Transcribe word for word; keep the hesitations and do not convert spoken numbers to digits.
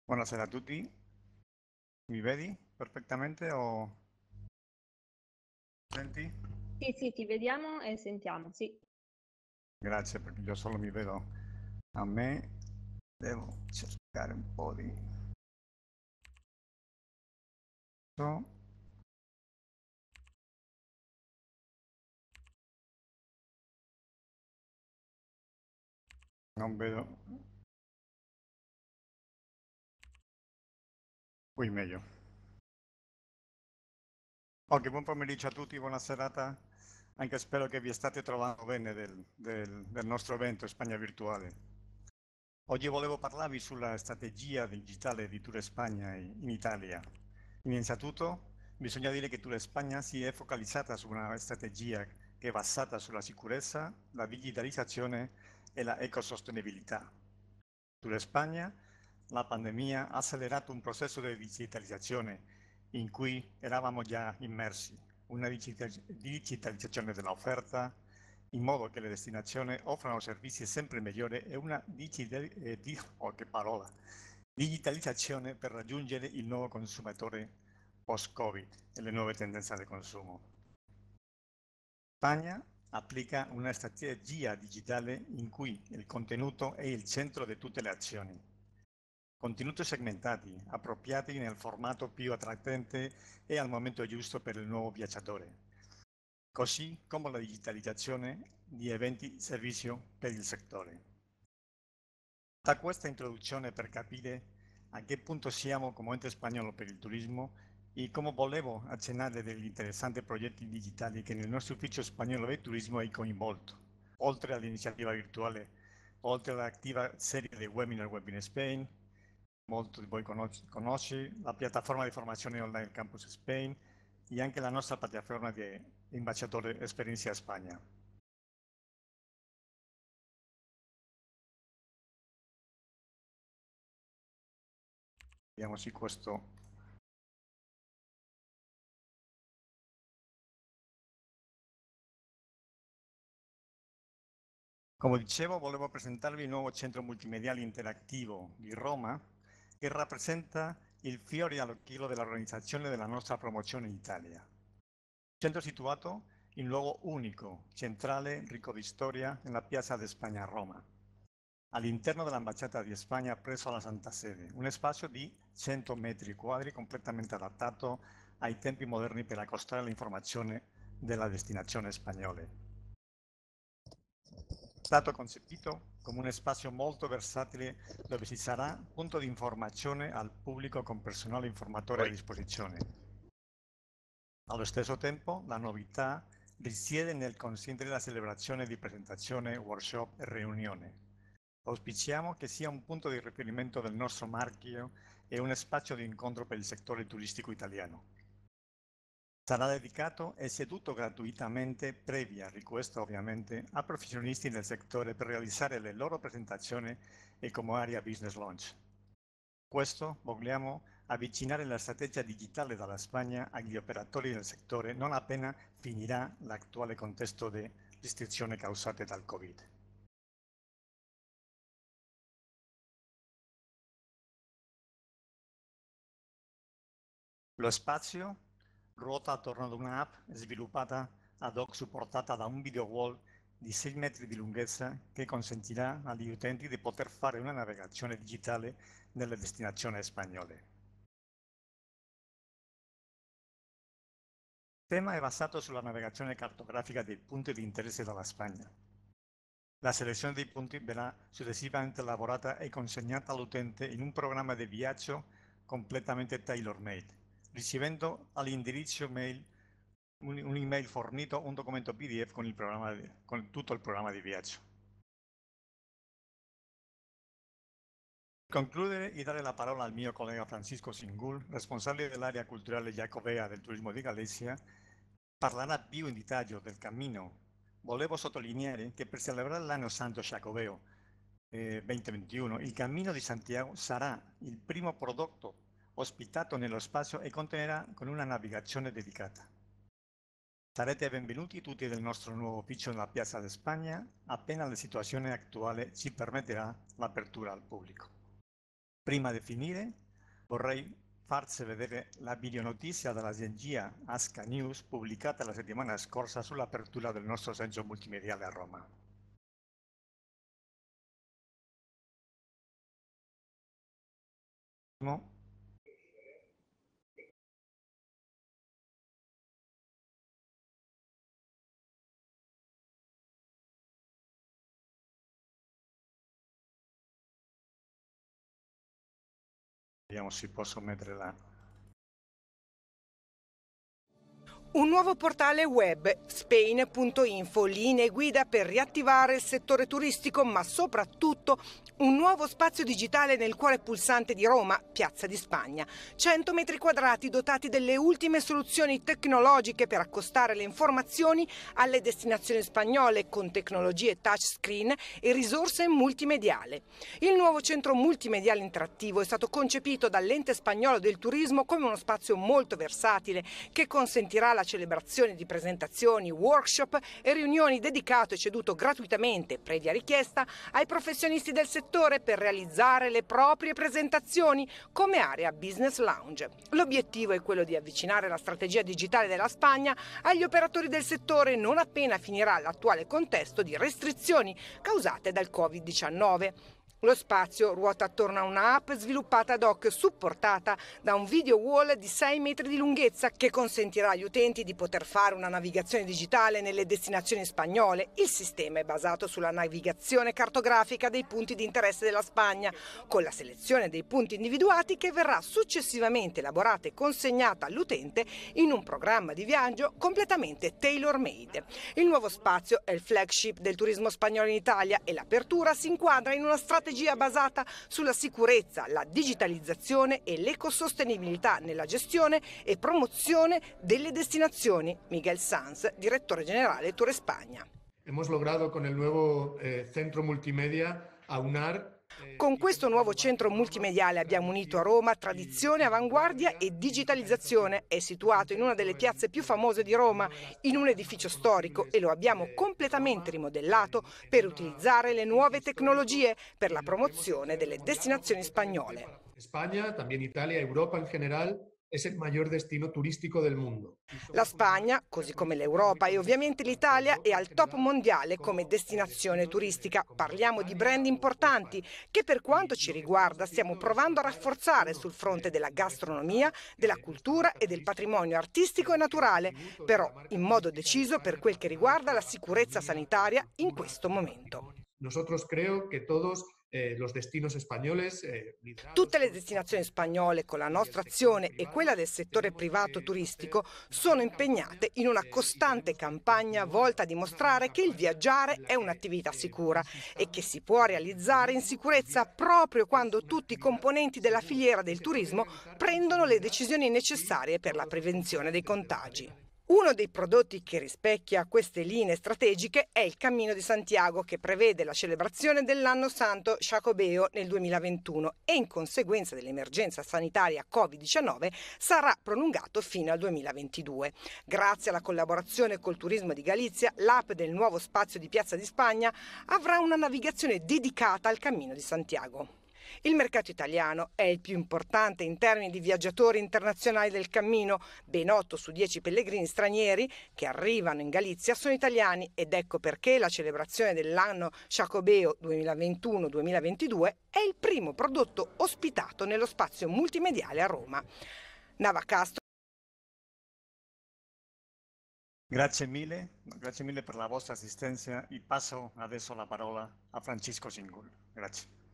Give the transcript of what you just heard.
Buonasera a tutti, mi vedi perfettamente o senti? Sì, sì, ti vediamo e sentiamo, sì. Grazie perché io solo mi vedo a me, devo cercare un po' di... So. Non vedo, qui meglio. Ok, buon pomeriggio a tutti, buona serata, anche spero che vi state trovando bene del, del, del nostro evento Spagna Virtuale. Oggi volevo parlarvi sulla strategia digitale di Tour Spagna in Italia. Innanzitutto, bisogna dire che Tour Spagna si è focalizzata su una strategia che è basata sulla sicurezza, la digitalizzazione e la ecosostenibilità. Tour Spagna, la pandemia ha accelerato un processo di digitalizzazione in cui eravamo già immersi, una digitalizzazione dell'offerta, in modo che le destinazioni offrano servizi sempre migliori e una digital, eh, di, oh, che parola, digitalizzazione per raggiungere il nuovo consumatore post-Covid e le nuove tendenze del consumo. Spagna applica una strategia digitale in cui il contenuto è il centro di tutte le azioni. Contenuti segmentati, appropriati nel formato più attraente e al momento giusto per il nuovo viaggiatore, così come la digitalizzazione di eventi e servizi per il settore. Da questa introduzione per capire a che punto siamo come ente spagnolo per il turismo e come volevo accennare degli interessanti progetti digitali che nel nostro ufficio spagnolo del turismo è coinvolto, oltre all'iniziativa virtuale, oltre all'attiva serie di webinar Web in Spain, molto di voi conosce, la piattaforma di formazione online Campus Spain e anche la nostra piattaforma di ambasciatore Esperienza Spagna. Vediamo se questo... Come dicevo, volevo presentarvi il nuovo centro multimediale interattivo di Roma, che rappresenta il fiore all'occhiello dell'organizzazione della nostra promozione in Italia. Centro situato in un luogo unico, centrale, ricco di storia, nella Piazza de Spagna a Roma, all'interno dell'ambasciata di Spagna presso la Santa Sede, un spazio di cento metri quadri completamente adattato ai tempi moderni per accostare l'informazione della destinazione spagnola. È stato concepito come uno spazio molto versatile dove ci sarà punto di informazione al pubblico con personale informatore a disposizione. Allo stesso tempo, la novità risiede nel consentire la celebrazione di presentazione, workshop e riunione. Auspichiamo che sia un punto di riferimento del nostro marchio e un spazio di incontro per il settore turistico italiano. Sarà dedicato e ceduto gratuitamente, previa richiesta ovviamente, a professionisti del settore per realizzare le loro presentazioni e come area business launch. Questo vogliamo avvicinare la strategia digitale dalla Spagna agli operatori del settore non appena finirà l'attuale contesto di restrizioni causate dal Covid. Lo spazio ruota attorno ad un'app sviluppata ad hoc supportata da un video wall di sei metri di lunghezza che consentirà agli utenti di poter fare una navigazione digitale nelle destinazioni spagnole. Il tema è basato sulla navigazione cartografica dei punti di interesse della Spagna. La selezione dei punti verrà successivamente elaborata e consegnata all'utente in un programma di viaggio completamente tailor-made, ricevendo all'indirizzo mail un'email fornito, un documento P D F con, il programma di, con tutto il programma di viaggio. Per concludere e dare la parola al mio collega Francisco Singul, responsabile dell'area culturale Jacobea del turismo di Galizia, parlerà più in dettaglio del cammino. Volevo sottolineare che per celebrare l'anno santo Jacobeo eh, duemilaventuno, il Cammino di Santiago sarà il primo prodotto ospitato nello spazio e contenerà con una navigazione dedicata. Sarete benvenuti tutti del nostro nuovo ufficio nella Piazza de Spagna, appena la situazione attuale ci permetterà l'apertura al pubblico. Prima di finire, vorrei farci vedere la videonotizia dell'agenzia Asca News pubblicata la settimana scorsa sull'apertura del nostro centro multimediale a Roma. No? Vediamo se posso mettere la... Un nuovo portale web, Spain punto info, linee guida per riattivare il settore turistico, ma soprattutto un nuovo spazio digitale nel cuore pulsante di Roma, Piazza di Spagna. cento metri quadrati dotati delle ultime soluzioni tecnologiche per accostare le informazioni alle destinazioni spagnole con tecnologie touchscreen e risorse multimediali. Il nuovo centro multimediale interattivo è stato concepito dall'Ente Spagnolo del Turismo come uno spazio molto versatile che consentirà la celebrazione di presentazioni, workshop e riunioni dedicato e ceduto gratuitamente, previa richiesta, ai professionisti del settore per realizzare le proprie presentazioni come area business lounge. L'obiettivo è quello di avvicinare la strategia digitale della Spagna agli operatori del settore non appena finirà l'attuale contesto di restrizioni causate dal covid diciannove. Lo spazio ruota attorno a un'app sviluppata ad hoc supportata da un video wall di sei metri di lunghezza che consentirà agli utenti di poter fare una navigazione digitale nelle destinazioni spagnole. Il sistema è basato sulla navigazione cartografica dei punti di interesse della Spagna, con la selezione dei punti individuati che verrà successivamente elaborata e consegnata all'utente in un programma di viaggio completamente tailor-made. Il nuovo spazio è il flagship del turismo spagnolo in Italia e l'apertura si inquadra in una strategia basata sulla sicurezza, la digitalizzazione e l'ecosostenibilità nella gestione e promozione delle destinazioni. Miguel Sanz, direttore generale Tour España. Hemos logrado con el nuevo eh, centro multimedia aunar. Con questo nuovo centro multimediale abbiamo unito a Roma tradizione, avanguardia e digitalizzazione. È situato in una delle piazze più famose di Roma, in un edificio storico, e lo abbiamo completamente rimodellato per utilizzare le nuove tecnologie per la promozione delle destinazioni spagnole. España, también Italia, Europa en general, es el mayor destino turístico del mundo. La Spagna, così come l'Europa e ovviamente l'Italia, è al top mondiale come destinazione turistica. Parliamo di brand importanti che, per quanto ci riguarda, stiamo provando a rafforzare sul fronte della gastronomia, della cultura e del patrimonio artistico e naturale, però in modo deciso per quel che riguarda la sicurezza sanitaria in questo momento. Nosotros creo que todos eh, los destinos españoles... Eh, Tutte le destinazioni spagnole, con la nostra azione e quella del settore privato turistico, sono impegnate in una costante campagna volta a dimostrare che il viaggiare è un'attività sicura e che si può realizzare in sicurezza proprio quando tutti i componenti della filiera del turismo prendono le decisioni necessarie per la prevenzione dei contagi. Uno dei prodotti che rispecchia queste linee strategiche è il Cammino di Santiago, che prevede la celebrazione dell'anno santo Xacobeo nel duemilaventuno e, in conseguenza dell'emergenza sanitaria covid diciannove, sarà prolungato fino al duemilaventidue. Grazie alla collaborazione col Turismo di Galizia, l'app del nuovo spazio di Piazza di Spagna avrà una navigazione dedicata al Cammino di Santiago. Il mercato italiano è il più importante in termini di viaggiatori internazionali del cammino. Ben otto su dieci pellegrini stranieri che arrivano in Galizia sono italiani, ed ecco perché la celebrazione dell'anno Xacobeo duemilaventuno duemilaventidue è il primo prodotto ospitato nello spazio multimediale a Roma. Nava Castro. Grazie mille, grazie mille per la vostra assistenza e passo adesso la parola a Francisco Singul. Grazie.